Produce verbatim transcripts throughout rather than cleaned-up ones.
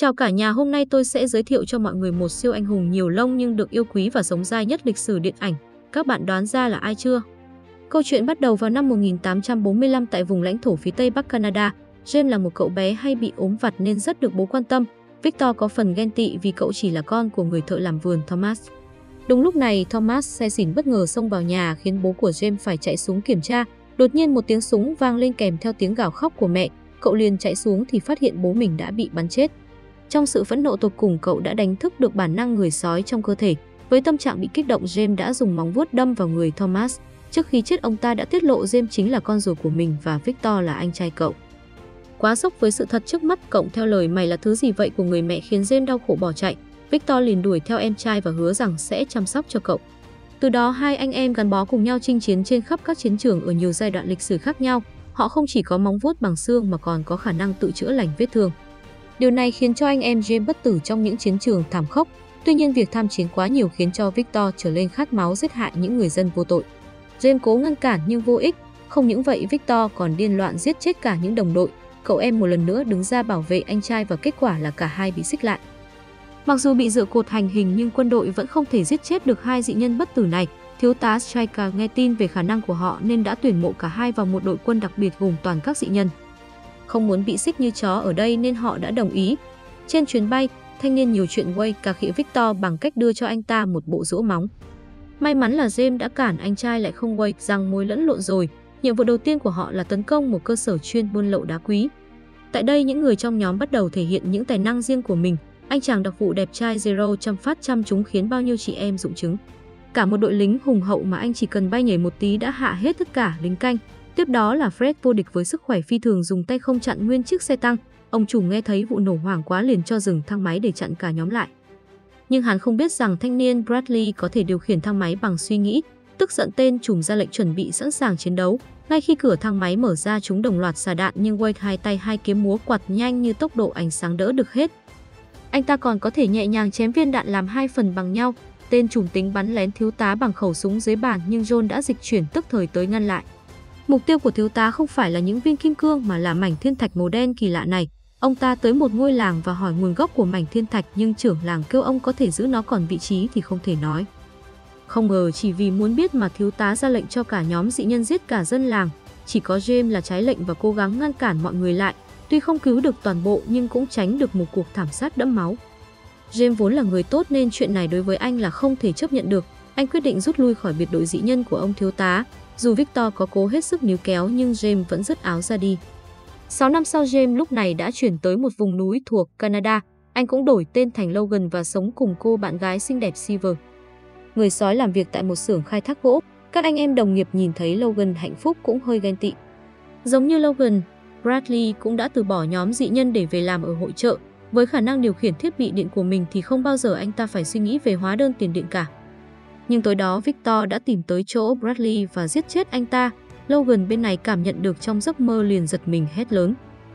Chào cả nhà, hôm nay tôi sẽ giới thiệu cho mọi người một siêu anh hùng nhiều lông nhưng được yêu quý và sống dai nhất lịch sử điện ảnh. Các bạn đoán ra là ai chưa? Câu chuyện bắt đầu vào năm một nghìn tám trăm bốn mươi lăm tại vùng lãnh thổ phía Tây Bắc Canada. James là một cậu bé hay bị ốm vặt nên rất được bố quan tâm. Victor có phần ghen tị vì cậu chỉ là con của người thợ làm vườn Thomas. Đúng lúc này, Thomas say xỉn bất ngờ xông vào nhà khiến bố của James phải chạy xuống kiểm tra. Đột nhiên một tiếng súng vang lên kèm theo tiếng gào khóc của mẹ. Cậu liền chạy xuống thì phát hiện bố mình đã bị bắn chết. Trong sự phẫn nộ tột cùng, cậu đã đánh thức được bản năng người sói trong cơ thể. Với tâm trạng bị kích động, James đã dùng móng vuốt đâm vào người Thomas. Trước khi chết, ông ta đã tiết lộ James chính là con rùa của mình và Victor là anh trai cậu. Quá sốc với sự thật trước mắt, cộng theo lời "mày là thứ gì vậy" của người mẹ khiến James đau khổ bỏ chạy. Victor liền đuổi theo em trai và hứa rằng sẽ chăm sóc cho cậu. Từ đó hai anh em gắn bó cùng nhau chinh chiến trên khắp các chiến trường ở nhiều giai đoạn lịch sử khác nhau. Họ không chỉ có móng vuốt bằng xương mà còn có khả năng tự chữa lành vết thương. Điều này khiến cho anh em James bất tử trong những chiến trường thảm khốc. Tuy nhiên, việc tham chiến quá nhiều khiến cho Victor trở lên khát máu giết hại những người dân vô tội. James cố ngăn cản nhưng vô ích. Không những vậy, Victor còn điên loạn giết chết cả những đồng đội. Cậu em một lần nữa đứng ra bảo vệ anh trai và kết quả là cả hai bị xích lại. Mặc dù bị dựa cột hành hình nhưng quân đội vẫn không thể giết chết được hai dị nhân bất tử này. Thiếu tá Stryker nghe tin về khả năng của họ nên đã tuyển mộ cả hai vào một đội quân đặc biệt gồm toàn các dị nhân. Không muốn bị xích như chó ở đây nên họ đã đồng ý. Trên chuyến bay, thanh niên nhiều chuyện quay cà khịa Victor bằng cách đưa cho anh ta một bộ rũa móng. May mắn là James đã cản anh trai lại không quay rằng mối lẫn lộn rồi. Nhiệm vụ đầu tiên của họ là tấn công một cơ sở chuyên buôn lậu đá quý. Tại đây, những người trong nhóm bắt đầu thể hiện những tài năng riêng của mình. Anh chàng đặc vụ đẹp trai Zero chăm phát chăm chúng khiến bao nhiêu chị em rụng trứng. Cả một đội lính hùng hậu mà anh chỉ cần bay nhảy một tí đã hạ hết tất cả lính canh. Tiếp đó là Fred vô địch với sức khỏe phi thường dùng tay không chặn nguyên chiếc xe tăng. Ông chủ nghe thấy vụ nổ hoảng quá liền cho dừng thang máy để chặn cả nhóm lại. Nhưng hắn không biết rằng thanh niên Bradley có thể điều khiển thang máy bằng suy nghĩ. Tức giận, tên trùm ra lệnh chuẩn bị sẵn sàng chiến đấu. Ngay khi cửa thang máy mở ra, chúng đồng loạt xả đạn nhưng Wade hai tay hai kiếm múa quạt nhanh như tốc độ ánh sáng đỡ được hết. Anh ta còn có thể nhẹ nhàng chém viên đạn làm hai phần bằng nhau. Tên trùm tính bắn lén thiếu tá bằng khẩu súng dưới bàn nhưng John đã dịch chuyển tức thời tới ngăn lại. Mục tiêu của thiếu tá không phải là những viên kim cương mà là mảnh thiên thạch màu đen kỳ lạ này. Ông ta tới một ngôi làng và hỏi nguồn gốc của mảnh thiên thạch nhưng trưởng làng kêu ông có thể giữ nó, còn vị trí thì không thể nói. Không ngờ chỉ vì muốn biết mà thiếu tá ra lệnh cho cả nhóm dị nhân giết cả dân làng. Chỉ có James là trái lệnh và cố gắng ngăn cản mọi người lại. Tuy không cứu được toàn bộ nhưng cũng tránh được một cuộc thảm sát đẫm máu. James vốn là người tốt nên chuyện này đối với anh là không thể chấp nhận được. Anh quyết định rút lui khỏi biệt đội dị nhân của ông thiếu tá. Dù Victor có cố hết sức níu kéo nhưng James vẫn rứt áo ra đi. sáu năm sau, James lúc này đã chuyển tới một vùng núi thuộc Canada. Anh cũng đổi tên thành Logan và sống cùng cô bạn gái xinh đẹp Silver. Người sói làm việc tại một xưởng khai thác gỗ. Các anh em đồng nghiệp nhìn thấy Logan hạnh phúc cũng hơi ghen tị. Giống như Logan, Bradley cũng đã từ bỏ nhóm dị nhân để về làm ở hội chợ. Với khả năng điều khiển thiết bị điện của mình thì không bao giờ anh ta phải suy nghĩ về hóa đơn tiền điện cả. Nhưng tối đó, Victor đã tìm tới chỗ Bradley và giết chết anh ta. Logan bên này cảm nhận được trong giấc mơ liền giật mình hét lớn.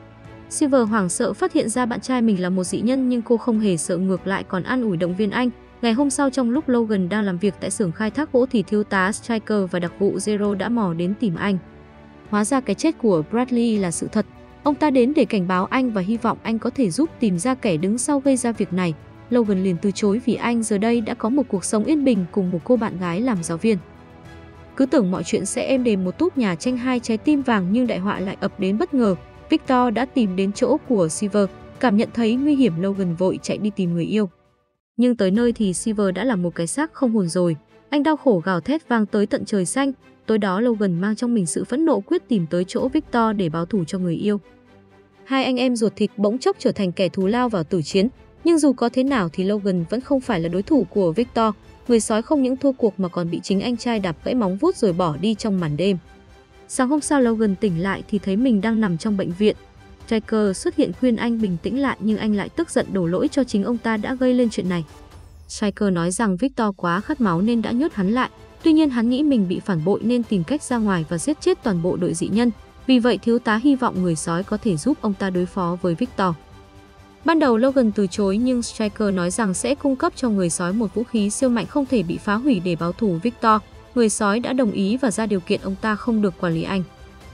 Silver hoảng sợ phát hiện ra bạn trai mình là một dị nhân nhưng cô không hề sợ, ngược lại còn an ủi động viên anh. Ngày hôm sau, trong lúc Logan đang làm việc tại xưởng khai thác gỗ thì thiếu tá Stryker và đặc vụ Zero đã mò đến tìm anh. Hóa ra cái chết của Bradley là sự thật. Ông ta đến để cảnh báo anh và hy vọng anh có thể giúp tìm ra kẻ đứng sau gây ra việc này. Logan liền từ chối vì anh giờ đây đã có một cuộc sống yên bình cùng một cô bạn gái làm giáo viên. Cứ tưởng mọi chuyện sẽ êm đềm một túp nhà tranh hai trái tim vàng nhưng đại họa lại ập đến bất ngờ. Victor đã tìm đến chỗ của Silver, cảm nhận thấy nguy hiểm, Logan vội chạy đi tìm người yêu. Nhưng tới nơi thì Silver đã là một cái xác không hồn rồi. Anh đau khổ gào thét vang tới tận trời xanh. Tối đó, Logan mang trong mình sự phẫn nộ quyết tìm tới chỗ Victor để báo thù cho người yêu. Hai anh em ruột thịt bỗng chốc trở thành kẻ thù lao vào tử chiến. Nhưng dù có thế nào thì Logan vẫn không phải là đối thủ của Victor. Người sói không những thua cuộc mà còn bị chính anh trai đạp gãy móng vuốt rồi bỏ đi trong màn đêm. Sáng hôm sau, Logan tỉnh lại thì thấy mình đang nằm trong bệnh viện. Stryker xuất hiện khuyên anh bình tĩnh lại nhưng anh lại tức giận đổ lỗi cho chính ông ta đã gây lên chuyện này. Stryker nói rằng Victor quá khát máu nên đã nhốt hắn lại. Tuy nhiên hắn nghĩ mình bị phản bội nên tìm cách ra ngoài và giết chết toàn bộ đội dị nhân. Vì vậy thiếu tá hy vọng người sói có thể giúp ông ta đối phó với Victor. Ban đầu Logan từ chối nhưng Stryker nói rằng sẽ cung cấp cho người sói một vũ khí siêu mạnh không thể bị phá hủy để báo thù Victor. Người sói đã đồng ý và ra điều kiện ông ta không được quản lý anh.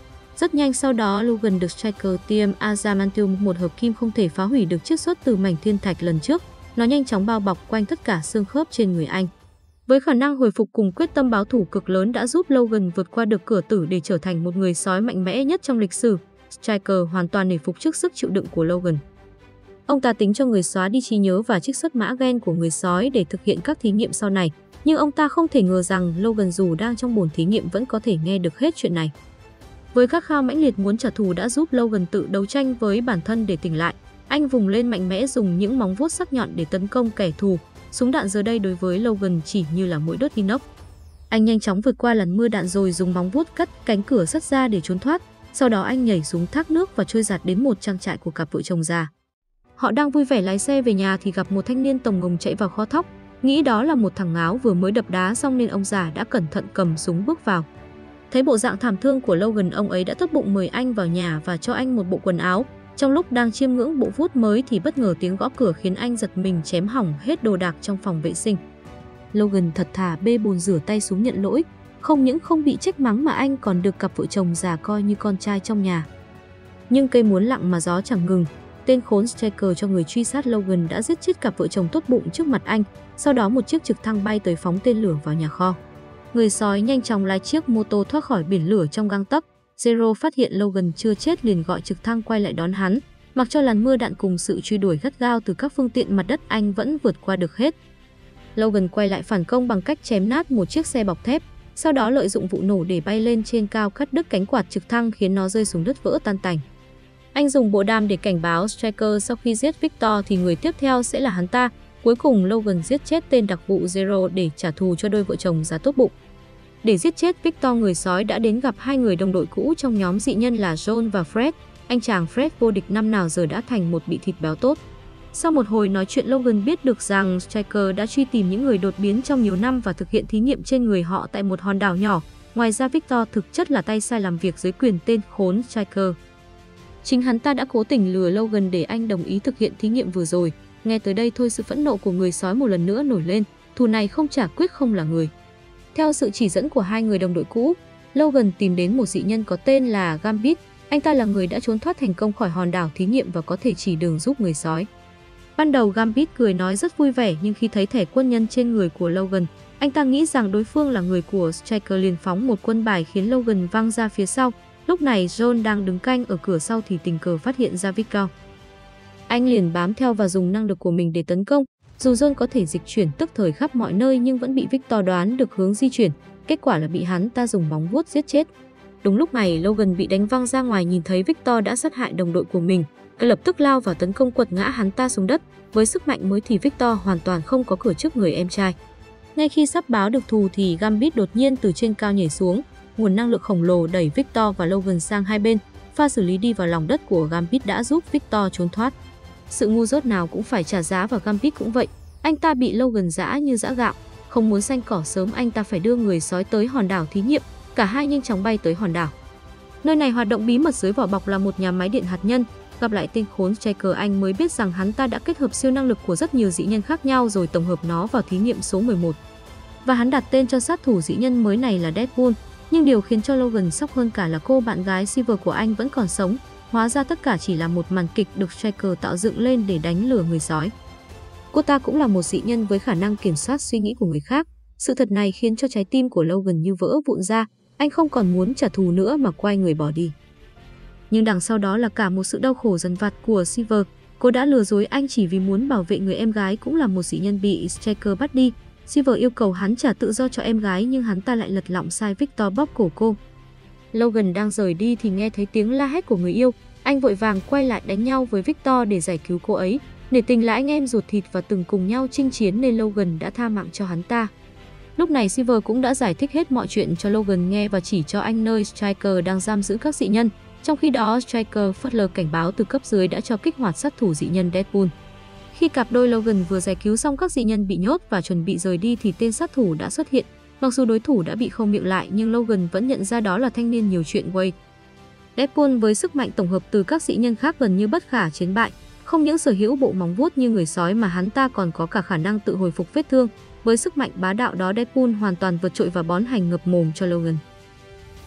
Rất nhanh sau đó Logan được Striker tiêm Adamantium, một hợp kim không thể phá hủy được chiết xuất từ mảnh thiên thạch lần trước. Nó nhanh chóng bao bọc quanh tất cả xương khớp trên người anh. Với khả năng hồi phục cùng quyết tâm báo thù cực lớn đã giúp Logan vượt qua được cửa tử để trở thành một người sói mạnh mẽ nhất trong lịch sử. Striker hoàn toàn nể phục trước sức chịu đựng của Logan. Ông ta tính cho người xóa đi trí nhớ và trích xuất mã gen của người sói để thực hiện các thí nghiệm sau này. Nhưng ông ta không thể ngờ rằng Logan dù đang trong bồn thí nghiệm vẫn có thể nghe được hết chuyện này. Với khát khao mãnh liệt muốn trả thù đã giúp Logan tự đấu tranh với bản thân để tỉnh lại. Anh vùng lên mạnh mẽ dùng những móng vuốt sắc nhọn để tấn công kẻ thù. Súng đạn giờ đây đối với Logan chỉ như là mũi đốt inox. Anh nhanh chóng vượt qua làn mưa đạn rồi dùng móng vuốt cắt cánh cửa sắt ra để trốn thoát. Sau đó anh nhảy xuống thác nước và trôi giạt đến một trang trại của cặp vợ chồng già. Họ đang vui vẻ lái xe về nhà thì gặp một thanh niên tồng ngồng chạy vào kho thóc. Nghĩ đó là một thằng ngáo vừa mới đập đá xong nên ông già đã cẩn thận cầm súng bước vào. Thấy bộ dạng thảm thương của Logan, ông ấy đã tốt bụng mời anh vào nhà và cho anh một bộ quần áo. Trong lúc đang chiêm ngưỡng bộ vuốt mới thì bất ngờ tiếng gõ cửa khiến anh giật mình, chém hỏng hết đồ đạc trong phòng vệ sinh. Logan thật thà bê bồn rửa tay xuống nhận lỗi. Không những không bị trách mắng mà anh còn được cặp vợ chồng già coi như con trai trong nhà. Nhưng cây muốn lặng mà gió chẳng ngừng. Tên khốn Striker cho người truy sát Logan đã giết chết cặp vợ chồng tốt bụng trước mặt anh. Sau đó một chiếc trực thăng bay tới phóng tên lửa vào nhà kho. Người sói nhanh chóng lái chiếc mô tô thoát khỏi biển lửa trong gang tấc. Zero phát hiện Logan chưa chết liền gọi trực thăng quay lại đón hắn. Mặc cho làn mưa đạn cùng sự truy đuổi gắt gao từ các phương tiện mặt đất, anh vẫn vượt qua được hết. Logan quay lại phản công bằng cách chém nát một chiếc xe bọc thép. Sau đó lợi dụng vụ nổ để bay lên trên cao, cắt đứt cánh quạt trực thăng khiến nó rơi xuống đất vỡ tan tành. Anh dùng bộ đàm để cảnh báo Striker sau khi giết Victor thì người tiếp theo sẽ là hắn ta. Cuối cùng Logan giết chết tên đặc vụ Zero để trả thù cho đôi vợ chồng già tốt bụng. Để giết chết Victor, người sói đã đến gặp hai người đồng đội cũ trong nhóm dị nhân là John và Fred. Anh chàng Fred vô địch năm nào giờ đã thành một bị thịt béo tốt. Sau một hồi nói chuyện, Logan biết được rằng Striker đã truy tìm những người đột biến trong nhiều năm và thực hiện thí nghiệm trên người họ tại một hòn đảo nhỏ. Ngoài ra Victor thực chất là tay sai làm việc dưới quyền tên khốn Striker. Chính hắn ta đã cố tình lừa Logan để anh đồng ý thực hiện thí nghiệm vừa rồi. Nghe tới đây thôi, sự phẫn nộ của người sói một lần nữa nổi lên. Thù này không trả quyết không là người. Theo sự chỉ dẫn của hai người đồng đội cũ, Logan tìm đến một dị nhân có tên là Gambit. Anh ta là người đã trốn thoát thành công khỏi hòn đảo thí nghiệm và có thể chỉ đường giúp người sói. Ban đầu Gambit cười nói rất vui vẻ, nhưng khi thấy thẻ quân nhân trên người của Logan, anh ta nghĩ rằng đối phương là người của Striker liền phóng một quân bài khiến Logan văng ra phía sau. Lúc này John đang đứng canh ở cửa sau thì tình cờ phát hiện ra Victor. Anh liền bám theo và dùng năng lực của mình để tấn công. Dù John có thể dịch chuyển tức thời khắp mọi nơi nhưng vẫn bị Victor đoán được hướng di chuyển. Kết quả là bị hắn ta dùng móng vuốt giết chết. Đúng lúc này Logan bị đánh văng ra ngoài, nhìn thấy Victor đã sát hại đồng đội của mình. Anh lập tức lao vào tấn công, quật ngã hắn ta xuống đất. Với sức mạnh mới thì Victor hoàn toàn không có cửa trước người em trai. Ngay khi sắp báo được thù thì Gambit đột nhiên từ trên cao nhảy xuống. Nguồn năng lượng khổng lồ đẩy Victor và Logan sang hai bên. Pha xử lý đi vào lòng đất của Gambit đã giúp Victor trốn thoát. Sự ngu dốt nào cũng phải trả giá và Gambit cũng vậy. Anh ta bị Logan giã như giã gạo. Không muốn xanh cỏ sớm, anh ta phải đưa người sói tới hòn đảo thí nghiệm. Cả hai nhanh chóng bay tới hòn đảo. Nơi này hoạt động bí mật dưới vỏ bọc là một nhà máy điện hạt nhân. Gặp lại tên khốn Striker, anh mới biết rằng hắn ta đã kết hợp siêu năng lực của rất nhiều dị nhân khác nhau rồi tổng hợp nó vào thí nghiệm số mười một. Và hắn đặt tên cho sát thủ dị nhân mới này là Deadpool. Nhưng điều khiến cho Logan sốc hơn cả là cô bạn gái Silver của anh vẫn còn sống. Hóa ra tất cả chỉ là một màn kịch được Striker tạo dựng lên để đánh lừa người sói. Cô ta cũng là một dị nhân với khả năng kiểm soát suy nghĩ của người khác. Sự thật này khiến cho trái tim của Logan như vỡ vụn ra. Anh không còn muốn trả thù nữa mà quay người bỏ đi. Nhưng đằng sau đó là cả một sự đau khổ dằn vặt của Silver. Cô đã lừa dối anh chỉ vì muốn bảo vệ người em gái cũng là một dị nhân bị Striker bắt đi. Silver yêu cầu hắn trả tự do cho em gái nhưng hắn ta lại lật lọng sai Victor bóp cổ cô. Logan đang rời đi thì nghe thấy tiếng la hét của người yêu. Anh vội vàng quay lại đánh nhau với Victor để giải cứu cô ấy. Nể tình là anh em ruột thịt và từng cùng nhau chinh chiến nên Logan đã tha mạng cho hắn ta. Lúc này Silver cũng đã giải thích hết mọi chuyện cho Logan nghe và chỉ cho anh nơi Striker đang giam giữ các dị nhân. Trong khi đó Striker phớt lờ cảnh báo từ cấp dưới đã cho kích hoạt sát thủ dị nhân Deadpool. Khi cặp đôi Logan vừa giải cứu xong các dị nhân bị nhốt và chuẩn bị rời đi thì tên sát thủ đã xuất hiện. Mặc dù đối thủ đã bị khâu miệng lại nhưng Logan vẫn nhận ra đó là thanh niên nhiều chuyện Wade. Deadpool với sức mạnh tổng hợp từ các dị nhân khác gần như bất khả chiến bại. Không những sở hữu bộ móng vuốt như người sói mà hắn ta còn có cả khả năng tự hồi phục vết thương. Với sức mạnh bá đạo đó, Deadpool hoàn toàn vượt trội và bón hành ngập mồm cho Logan.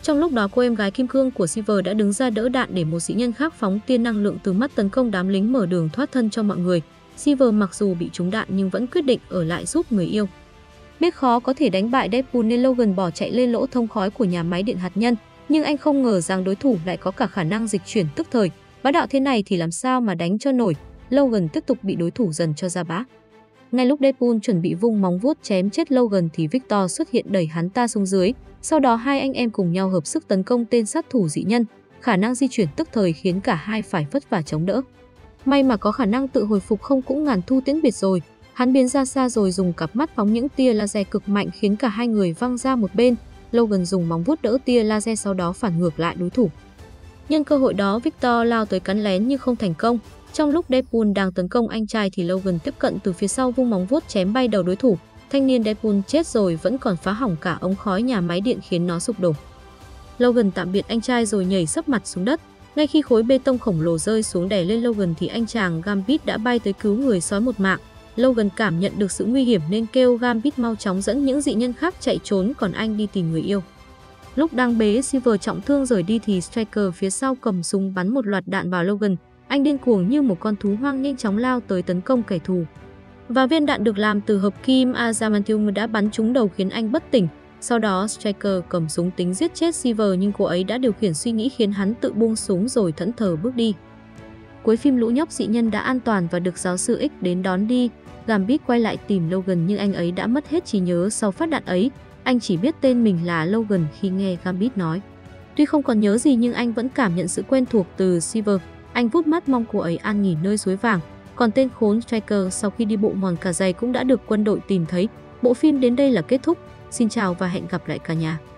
Trong lúc đó, cô em gái kim cương của Silver đã đứng ra đỡ đạn để một sĩ nhân khác phóng tia năng lượng từ mắt tấn công đám lính, mở đường thoát thân cho mọi người. Silver mặc dù bị trúng đạn nhưng vẫn quyết định ở lại giúp người yêu. Biết khó có thể đánh bại Deadpool nên Logan bỏ chạy lên lỗ thông khói của nhà máy điện hạt nhân, nhưng anh không ngờ rằng đối thủ lại có cả khả năng dịch chuyển tức thời. Bá đạo thế này thì làm sao mà đánh cho nổi. Logan tiếp tục bị đối thủ dần cho ra bã. Ngay lúc Deadpool chuẩn bị vung móng vuốt chém chết Logan thì Victor xuất hiện đẩy hắn ta xuống dưới. Sau đó hai anh em cùng nhau hợp sức tấn công tên sát thủ dị nhân. Khả năng di chuyển tức thời khiến cả hai phải vất vả chống đỡ. May mà có khả năng tự hồi phục, không cũng ngàn thu tiễn biệt rồi. Hắn biến ra xa rồi dùng cặp mắt phóng những tia laser cực mạnh khiến cả hai người văng ra một bên. Logan dùng móng vuốt đỡ tia laser, sau đó phản ngược lại đối thủ. Nhân cơ hội đó, Victor lao tới cắn lén nhưng không thành công. Trong lúc Deadpool đang tấn công anh trai thì Logan tiếp cận từ phía sau vung móng vuốt chém bay đầu đối thủ. Thanh niên Deadpool chết rồi vẫn còn phá hỏng cả ống khói nhà máy điện khiến nó sụp đổ. Logan tạm biệt anh trai rồi nhảy sấp mặt xuống đất. Ngay khi khối bê tông khổng lồ rơi xuống đè lên Logan thì anh chàng Gambit đã bay tới cứu người sói một mạng. Logan cảm nhận được sự nguy hiểm nên kêu Gambit mau chóng dẫn những dị nhân khác chạy trốn, còn anh đi tìm người yêu. Lúc đang bế Silver trọng thương rời đi thì Striker phía sau cầm súng bắn một loạt đạn vào Logan. Anh điên cuồng như một con thú hoang nhanh chóng lao tới tấn công kẻ thù. Và viên đạn được làm từ hợp kim adamantium đã bắn trúng đầu khiến anh bất tỉnh. Sau đó Striker cầm súng tính giết chết Silver nhưng cô ấy đã điều khiển suy nghĩ khiến hắn tự buông súng rồi thẫn thờ bước đi. Cuối phim, lũ nhóc dị nhân đã an toàn và được giáo sư X đến đón đi. Gambit quay lại tìm Logan nhưng anh ấy đã mất hết trí nhớ sau phát đạn ấy. Anh chỉ biết tên mình là Logan khi nghe Gambit nói. Tuy không còn nhớ gì nhưng anh vẫn cảm nhận sự quen thuộc từ Silver. Anh vút mắt mong cô ấy an nghỉ nơi suối vàng. Còn tên khốn Striker sau khi đi bộ mòn cả giày cũng đã được quân đội tìm thấy. Bộ phim đến đây là kết thúc. Xin chào và hẹn gặp lại cả nhà.